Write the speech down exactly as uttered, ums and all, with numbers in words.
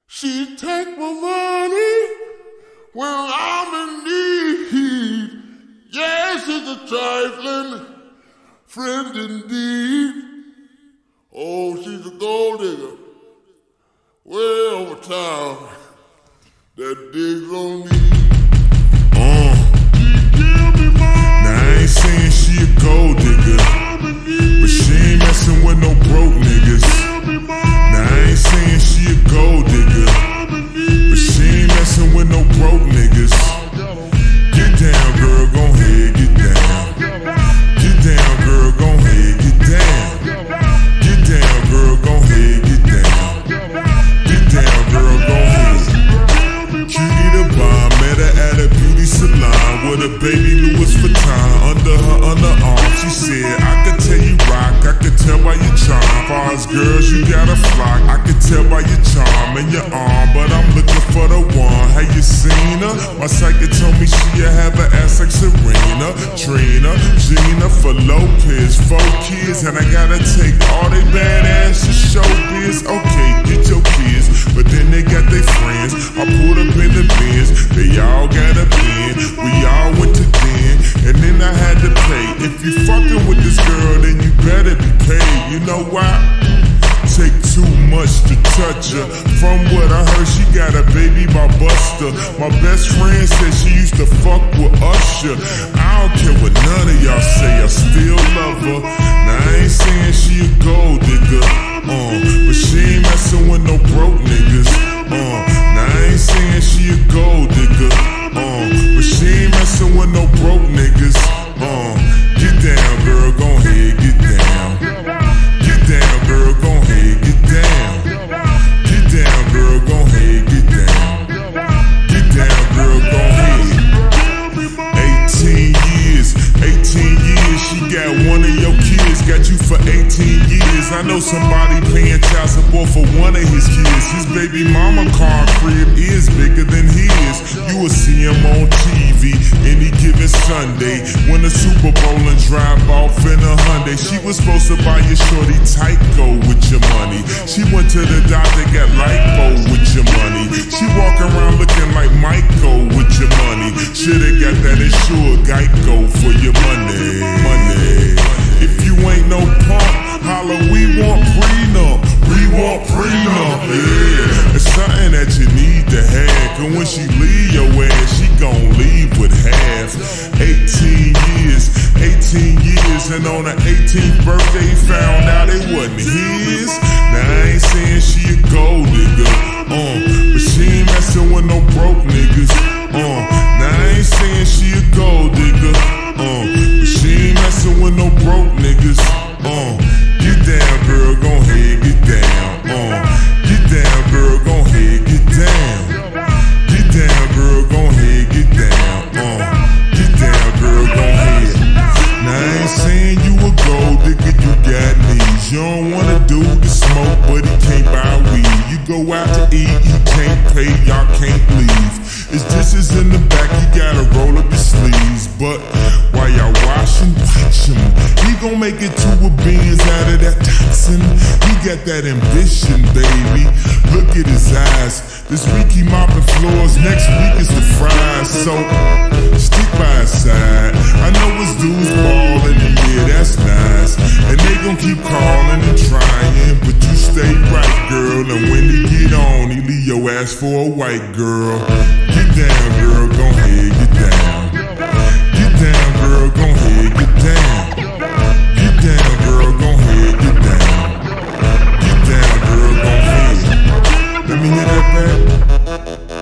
She take my money when I'm in need. Yes, she's a trifling friend indeed. Oh, she's a gold digger way over town that digs on me. Uh. Now I ain't saying she a gold digger, but she ain't messing with no broke niggas. Now I ain't saying she a gold digger, but she ain't messing with no broke niggas. Get down, girl, gon' head, get down. Get down, girl, gon' head, get down. Get down, girl, gon' head, get down. Get down, girl, gon' head. Cutie the bomb, met her at a beauty salon with a baby Louis Vuitton under her underarm. She said, I could tell you rock, I could tell by your charm. Far as girls, you got a flock. I could tell by your charm and your arm, but I'm looking for the one. Have you seen her? My psychic told me she'll have an ass like Serena, Trina, Gina for Lopez, four kids, and I gotta take all they badass to show biz. Okay, get your kids, but then they got their friends. I pulled up in the Benz, they all got a bin. We all went to den, and then I had to pay. If you fucking with this girl, then you better be paid. You know why? Take too much to touch her. From what I heard, she got a baby by Buster. My best friend said she used to fuck with Usher. I don't care what none of y'all say, I still love her. Now I ain't saying she a gold digger, uh, but she ain't messing with no broke niggas. Uh, now I ain't saying she a gold digger, uh, but she ain't messing with no broke niggas. Uh, get down, girl, gon' head, get down. Get down, girl, gon' head, get down. Get down, girl, gon' head, get down. Get down, girl, gon' head. eighteen years, eighteen years, she got one of your kids, got you for eighteen years. I know somebody paying child support for one of his kids. His baby mama car crib is bigger than his. You will see him on T V any given Sunday. Win the Super Bowl and drive off in a Hyundai. She was supposed to buy your shorty Tyco with your money. She went to the doctor, got lipo with your money. She walk around looking like Michael with your money. Shoulda got that insured Geico for your money. Money. If you ain't no punk, holla, we want prenup. We want prenup, yeah. It's something that you need to have, cause when she leave your ass, she gon' leave with half. eighteen years, eighteen years, and on her eighteenth birthday, he found out it wasn't his. Now I ain't saying she a gold digger, uh, but she ain't messing with no broke niggas, uh. Now I ain't saying she a gold digger, uh, but she ain't messing with no broke niggas, uh. Get down, girl, gon' head, get down, uh. Get down, girl, gon' head, get down. Get down, girl, gon' head, get down, uh. Get down, girl, gon' head. Now I ain't saying you a gold digger, you got needs. You don't wanna do the smoke, but he can't buy weed. You go out to eat, he can't pay, y'all can't leave. His dishes in the back, you gotta roll up your sleeves. But while y'all washing, watch him. He gon' make it to a beans out of that toxin. He got that ambition, baby. Look at his eyes. This week he mopping floors, next week is the fries. So stick by his side. I know his dudes ballin', and yeah, that's nice. And they gon' keep calling and trying, but you stay right, girl. And when he get on, he leave your ass for a white girl. Get down, girl, gon' head, get down. Get down, girl, gon' head, get down. Get down, girl, gon' head, get down. Get down, girl, gon' head. Let me hear that back.